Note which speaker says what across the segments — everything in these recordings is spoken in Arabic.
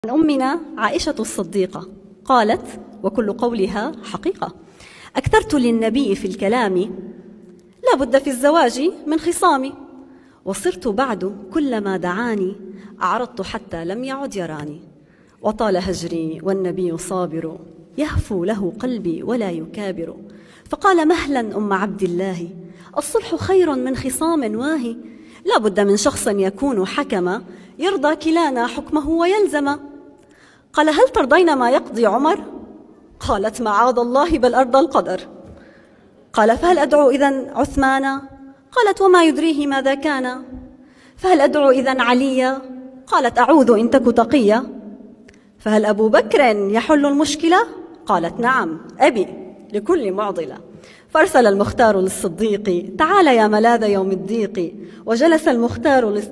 Speaker 1: عن أمنا عائشة الصديقة قالت وكل قولها حقيقة: أكثرت للنبي في الكلام لا بد في الزواج من خصام، وصرت بعد كلما دعاني أعرضت حتى لم يعد يراني، وطال هجري والنبي صابر يهفو له قلبي ولا يكابر. فقال مهلا أم عبد الله الصلح خير من خصام واهي، لا بد من شخص يكون حكما يرضى كلانا حكمه ويلزم. قال هل ترضين ما يقضي عمر؟ قالت معاذ الله بل أرضى القدر. قال فهل أدعو إذن عثمانا؟ قالت وما يدريه ماذا كان. فهل أدعو إذن عليا؟ قالت أعوذ إن تك تقيا. فهل أبو بكر يحل المشكلة؟ قالت نعم أبي لكل معضلة. فأرسل المختار للصديق تعال يا ملاذ يوم الضيق، وجلس المختار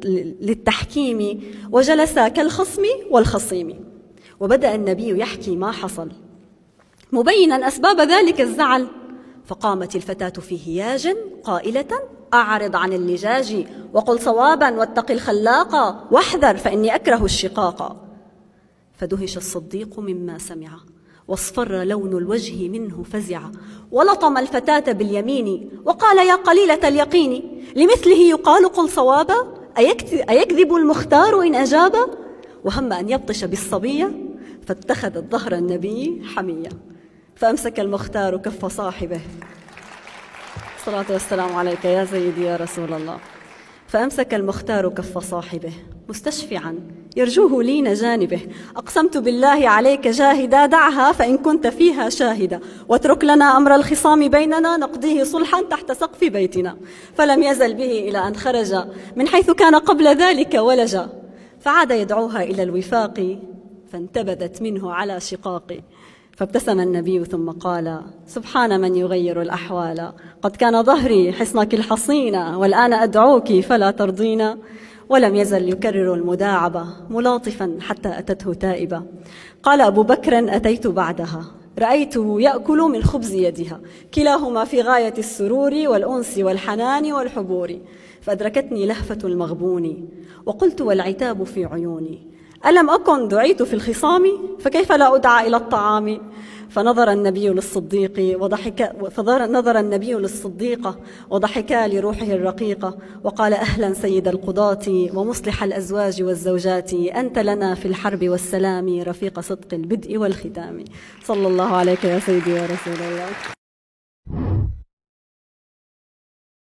Speaker 1: للتحكيم وجلس كالخصم والخصيم. وبدأ النبي يحكي ما حصل مبينا أسباب ذلك الزعل. فقامت الفتاة في هياج قائلة أعرض عن اللجاج وقل صوابا واتق الخلاق واحذر فإني أكره الشقاق. فدهش الصديق مما سمع واصفر لون الوجه منه فزع، ولطم الفتاة باليمين وقال يا قليلة اليقين لمثله يقال قل صوابا، أيكذب المختار إن أجاب؟ وهم أن يبطش بالصبية فاتخذت ظهر النبي حمية، فأمسك المختار كف صاحبه الصلاة والسلام عليك يا سيدي يا رسول الله. فأمسك المختار كف صاحبه مستشفعا يرجوه لين جانبه، أقسمت بالله عليك جاهدا دعها فإن كنت فيها شاهدا، واترك لنا أمر الخصام بيننا نقضيه صلحا تحت سقف بيتنا. فلم يزل به إلى أن خرج من حيث كان قبل ذلك ولجا، فعاد يدعوها إلى الوفاق فانتبذت منه على شقاق. فابتسم النبي ثم قال سبحان من يغير الأحوال، قد كان ظهري حصنك الحصين والآن أدعوك فلا ترضين. ولم يزل يكرر المداعبة ملاطفا حتى أتته تائبة. قال أبو بكر أتيت بعدها رأيته يأكل من خبز يدها، كلاهما في غاية السرور والأنس والحنان والحبور. فأدركتني لهفة المغبون وقلت والعتاب في عيوني ألم أكن دعيت في الخصام فكيف لا أدعى إلى الطعام؟ فنظر النبي للصديقة وضحكا لروحه الرقيقة وقال أهلا سيد القضاة ومصلح الأزواج والزوجات، أنت لنا في الحرب والسلام رفيق صدق البدء والختام. صلى الله عليك يا سيدي يا رسول الله.